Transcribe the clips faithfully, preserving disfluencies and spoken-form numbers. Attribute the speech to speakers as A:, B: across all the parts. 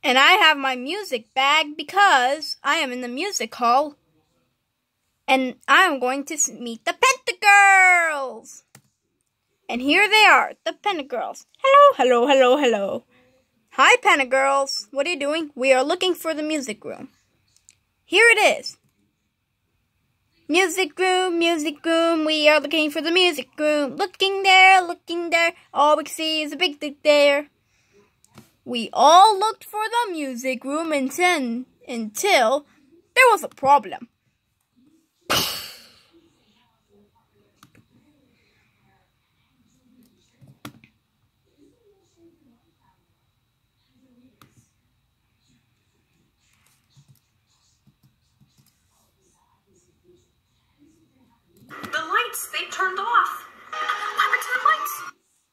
A: And I have my music bag because I am in the music hall. And I am going to meet the Pentagirls. And here they are, the Pentagirls. Hello, hello, hello, hello. Hi, Pentagirls. What are you doing? We are looking for the music room. Here it is. Music room, music room. We are looking for the music room. Looking there, looking there. All we can see is a big thing there. We all looked for the music room until, until there was a problem.
B: The lights, they turned off. What happened to the lights?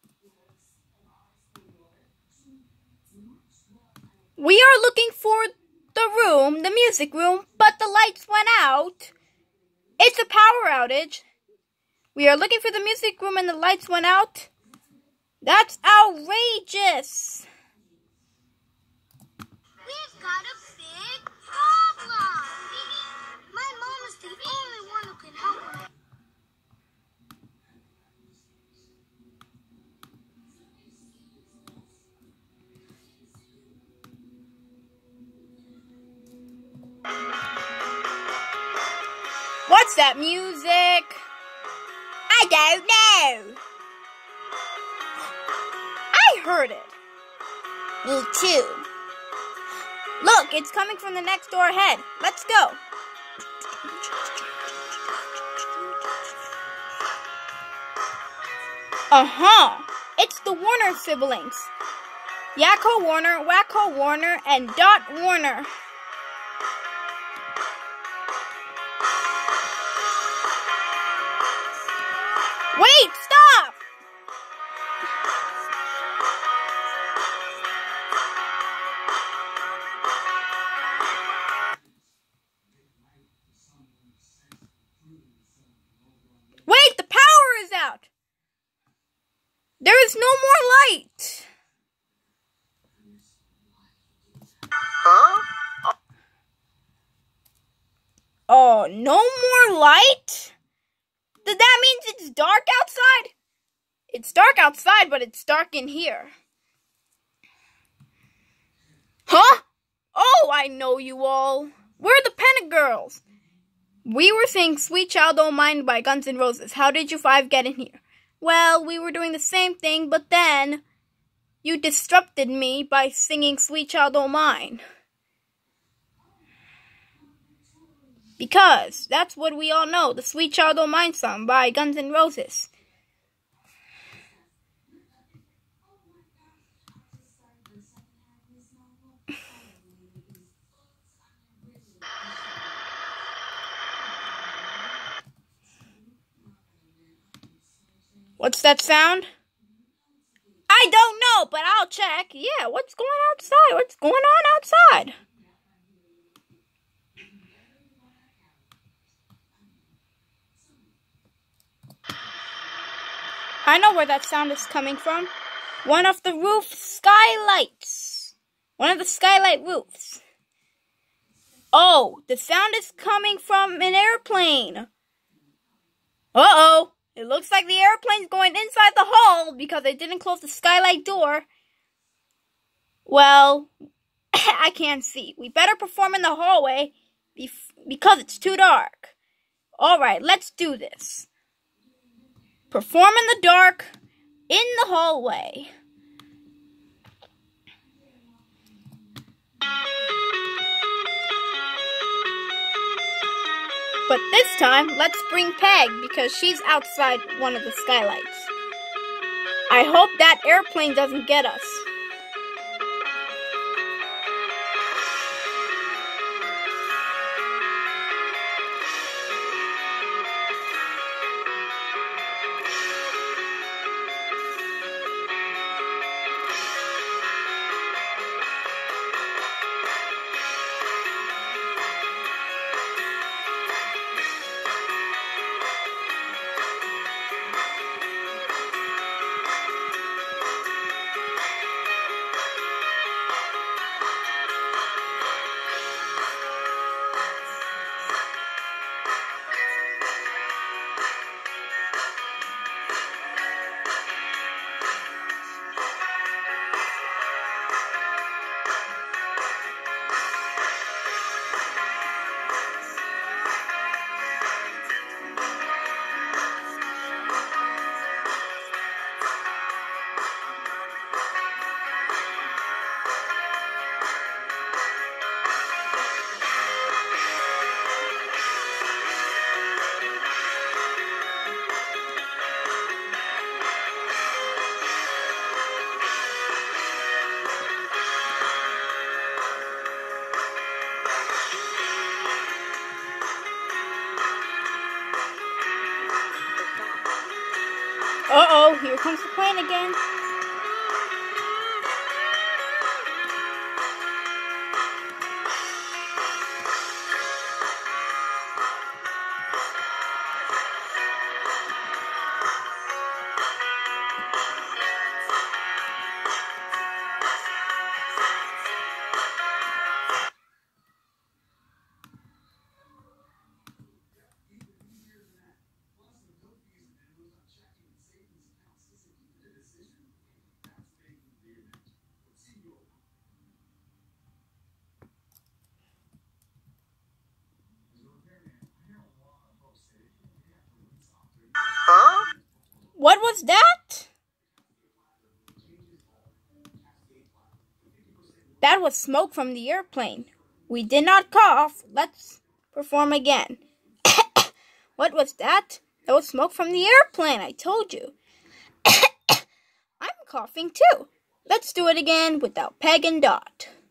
A: We are looking for the room, the music room, but the lights went out. It's a power outage. We are looking for the music room and the lights went out. That's outrageous.
C: We've got a big problem. My mom is the only one who can help us.
A: What's that music? I don't know. I heard it. Me too. Look, it's coming from the next door ahead. Let's go. Uh-huh. It's the Warner siblings. Yakko Warner, Wacko Warner, and Dot Warner. Wait, stop! Wait, the power is out! There is no more light!
B: Huh?
A: Oh, no more light? That means it's dark outside? It's dark outside, but it's dark in here. Huh? Oh, I know you all. We're the Pentagirls. We were singing Sweet Child O' Mine by Guns N' Roses. How did you five get in here? Well, we were doing the same thing, but then you disrupted me by singing Sweet Child O' Mine. Because that's what we all know, the Sweet Child O' Mine song by Guns N' Roses. What's that sound? I don't know, but I'll check. Yeah, what's going outside? What's going on outside? I know where that sound is coming from. One of the roof skylights. One of the skylight roofs. Oh, the sound is coming from an airplane. Uh-oh. It looks like the airplane's going inside the hall because they didn't close the skylight door. Well, I can't see. We better perform in the hallway because it's too dark. Alright, let's do this. Perform in the dark, in the hallway. But this time, let's bring Peg because she's outside one of the skylights. I hope that airplane doesn't get us. Uh-oh, here comes the plane again.
B: Huh?
A: What was that? That was smoke from the airplane. We did not cough. Let's perform again. What was that? That was smoke from the airplane, I told you. I'm coughing too. Let's do it again without Peg and Dot.